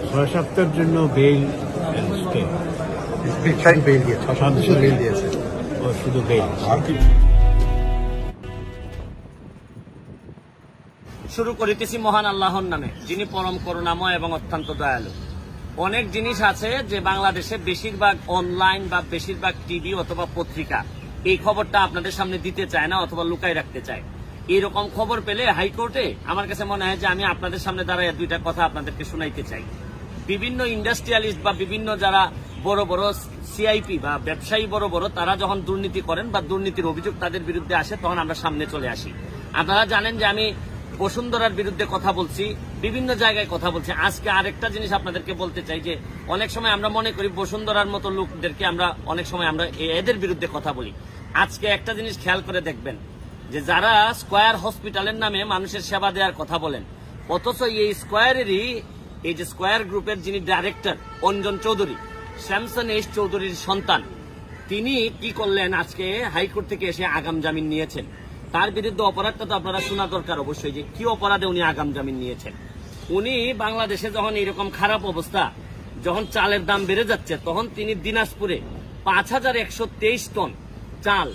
6 সপ্তাহের জন্য bail bail দিয়ে 6 সপ্তাহ বেইল দিয়েছে। ও শুধু বেইল। শুরু করিতেছি মহান আল্লাহর নামে, যিনি পরম করুণাময় এবং অত্যন্ত দয়ালু। অনেক জিনিস আছে যে বাংলাদেশে বেশিরভাগ অনলাইন বা বেশিরভাগ টিভি অথবা পত্রিকা এই খবরটা আপনাদের সামনে দিতে চায় না অথবা লুকাই রাখতে চায়। এইরকম খবর পেলে হাইকোর্টে আমার কাছে মনে হয় যে আমি আপনাদের সামনে দাঁড়ায় দুইটা কথা আপনাদেরকে শোনাইতে চাই। বিভিন্ন ইন্ডাস্ট্রিয়ালিস্ট বা বিভিন্ন যারা বড় বড় সিআইপি বা ব্যবসায়ী বড় বড় তারা যখন দুর্নীতি করেন বা দুর্নীতির অভিযোগ তাদের বিরুদ্ধে আসে তখন আমরা সামনে চলে আসি। আপনারা জানেন যে আমি বসুন্ধরার বিরুদ্ধে কথা বলছি, বিভিন্ন জায়গায় কথা বলছি। আজকে আরেকটা জিনিস আপনাদেরকে বলতে চাই যে অনেক সময় আমরা মনে করি বসুন্ধরার মতো লোকদেরকে আমরা অনেক সময় আমরা এদের বিরুদ্ধে কথা বলি। আজকে একটা জিনিস খেয়াল করে দেখবেন যে যারা স্কয়ার হসপিটালের নামে মানুষের সেবা দেওয়ার কথা বলেন, অথচ এই স্কয়ারেরই এই যে স্কয়ার গ্রুপের যিনি director Anjan Chowdhury, Samson H চৌধুরীর সন্তান, তিনি কি করলেন? আজকে হাইকোর্ট থেকে এসে আগাম জামিন নিয়েছেন। তার বিরুদ্ধে অপরাধটা তো আপনারা শোনা দরকার অবশ্যই, যে কি অপরাধে উনি আগাম জামিন নিয়েছেন। উনি বাংলাদেশে যখন এরকম খারাপ অবস্থা, যখন চালের দাম বেড়ে যাচ্ছে, তখন তিনি দিনাজপুরে 5123 টন চাল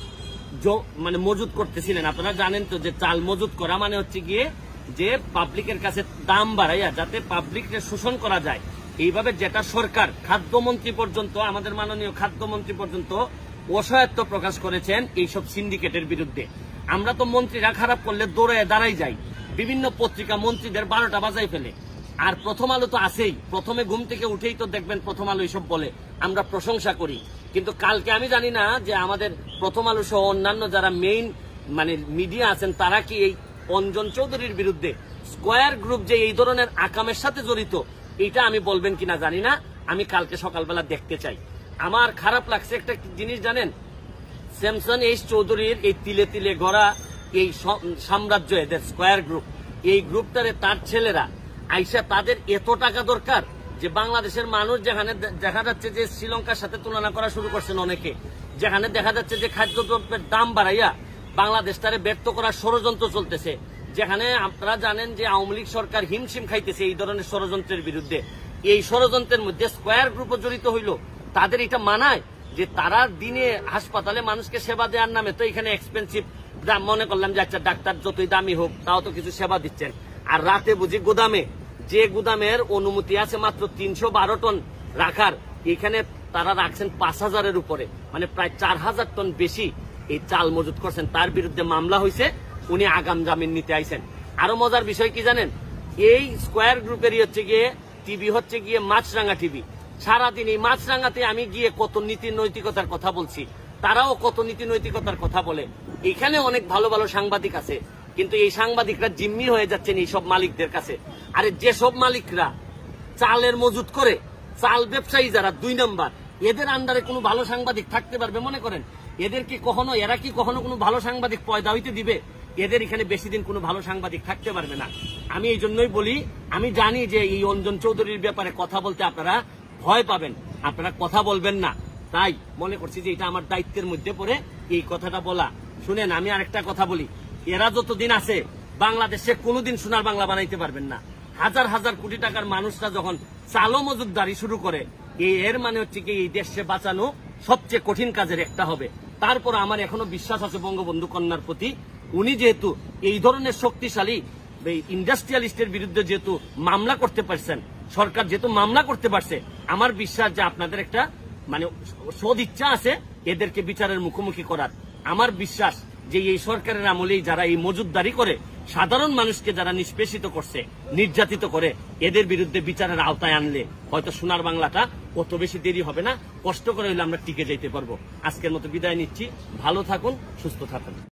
মানে মজুত করতেছিলেন। আপনারা জানেন তো যে চাল মজুত করা মানে হচ্ছে গিয়ে যে পাবলিকের কাছে দাম বাড়াইয়া যাতে পাবলিককে শোষণ করা যায়। এইভাবে যেটা সরকার, খাদ্যমন্ত্রী পর্যন্ত, আমাদের মাননীয় খাদ্যমন্ত্রী পর্যন্ত অসহায়ত্ব প্রকাশ করেছেন এইসব সিন্ডিকেটের বিরুদ্ধে। আমরা তো মন্ত্রীরা খারাপ করলে দৌড়ে দাঁড়াই যাই, বিভিন্ন পত্রিকা মন্ত্রীদের 12টা বাজাই ফেলে। আর প্রথম আলো তো আছেই, প্রথমে ঘুম থেকে উঠেই তো দেখবেন প্রথম আলো এইসব বলে, আমরা প্রশংসা করি। কিন্তু কালকে আমি জানি না যে আমাদের প্রথম আলো সহ অন্যান্য যারা মেইন মানে মিডিয়া আছেন তারা কি এই অঞ্জন চৌধুরীর বিরুদ্ধে স্কয়ার গ্রুপ যে এই ধরনের আকামের সাথে জড়িত এটা আমি বলবেন কিনা জানি না। আমি কালকে সকালবেলা দেখতে চাই। আমার খারাপ লাগছে একটা জিনিস জানেন, স্যামসন এইচ চৌধুরীর এই তিলে তিলে গড়া এই সাম্রাজ্য, এদের স্কয়ার গ্রুপ, এই গ্রুপটারে তার ছেলেরা আইসা তাদের এত টাকা দরকার যে বাংলাদেশের মানুষ যেখানে দেখা যাচ্ছে যে শ্রীলঙ্কার সাথে তুলনা করা শুরু করছেন অনেকে, যেখানে দেখা যাচ্ছে যে খাদ্যদ্রব্যের দাম বাড়াইয়া বাংলাদেশটারে ব্যর্থ করার ষড়যন্ত্র চলতেছে, যেখানে আপনারা জানেন যে আওয়ামী লীগ সরকার হিমশিম খাইতেছে এই ধরনের ষড়যন্ত্রের বিরুদ্ধে। এই ষড়যন্ত্রের মধ্যে স্কয়ার গ্রুপও জড়িত হইল। তাদের এটা মানায় যে তারা দিনে হাসপাতালে মানুষকে সেবা দেওয়ার নামে তো এখানে এক্সপেন্সিভ দাম, মনে করলাম যে আচ্ছা ডাক্তার যতই দামি হোক তাও তো কিছু সেবা দিচ্ছেন, আর রাতে বুঝি গুদামে, যে গুদামের অনুমতি আছে মাত্র 312 টন রাখার, এখানে তারা রাখছেন 5000-এর উপরে, মানে প্রায় 4000 টন বেশি এই চাল মজুত করছেন। তার বিরুদ্ধে মামলা হয়েছে, উনি আগাম জামিন নিতে আইছেন। আরো মজার বিষয় কি জানেন, এই স্কয়ার গ্রুপেরই হচ্ছে গিয়ে টিভি হচ্ছে গিয়ে মাছরাঙ্গা টিভি। সারাদিন এই মাছরাঙ্গাতে আমি গিয়ে কত নীতি নৈতিকতার কথা বলছি, তারাও কত নীতি নৈতিকতার কথা বলে। এখানে অনেক ভালো ভালো সাংবাদিক আছে, কিন্তু এই সাংবাদিকরা জিম্মি হয়ে যাচ্ছেন এইসব মালিকদের কাছে। আরে যেসব মালিকরা চালের মজুত করে, চাল ব্যবসায়ী যারা 2 নম্বর, এদের আন্ডারে কোনো ভালো সাংবাদিক থাকতে পারবে মনে করেন? এরা কি কখনো কোনো ভালো সাংবাদিক পয়দা হইতে দিবে? এদের এখানে বেশি দিন কোনো ভালো সাংবাদিক থাকতে পারবে না। আমি এই জন্যই বলি, আমি জানি যে এই অঞ্জন চৌধুরীর ব্যাপারে কথা বলতে আপনারা ভয় পাবেন, আপনারা কথা বলবেন না, তাই মনে করছি যে এটা আমার দায়িত্বের মধ্যে পড়ে এই কথাটা বলা। শুনেন, আমি আরেকটা কথা বলি, এরা যতদিন আছে বাংলাদেশে কোনোদিন সোনার বাংলা বানাইতে পারবেন না। হাজার হাজার কোটি টাকার মানুষরা যখন চালো মজুদদারি শুরু করে, এর মানে হচ্ছে কি এই দেশকে বাঁচানো সবচেয়ে কঠিন কাজের একটা হবে। তারপর আমার এখনো বিশ্বাস আছে বঙ্গবন্ধু কন্যার প্রতি, উনি যেহেতু এই ধরনের শক্তিশালী ইন্ডাস্ট্রিয়ালিস্টের বিরুদ্ধে যেহেতু মামলা করতে পারছেন, সরকার যেহেতু মামলা করতে পারছে, আমার বিশ্বাস যে আপনাদের একটা মানে সদ ইচ্ছা আছে এদেরকে বিচারের মুখোমুখি করার। আমার বিশ্বাস যে এই সরকারের আমলেই যারা এই মজুদদারি করে সাধারণ মানুষকে যারা নিষ্পেষিত করছে, নির্যাতিত করে, এদের বিরুদ্ধে বিচারের আওতায় আনলে হয়তো সোনার বাংলাটা অত বেশি দেরি হবে না, কষ্ট করে হইলে আমরা টিকে যেতে পারবো। আজকের মতো বিদায় নিচ্ছি, ভালো থাকুন, সুস্থ থাকুন।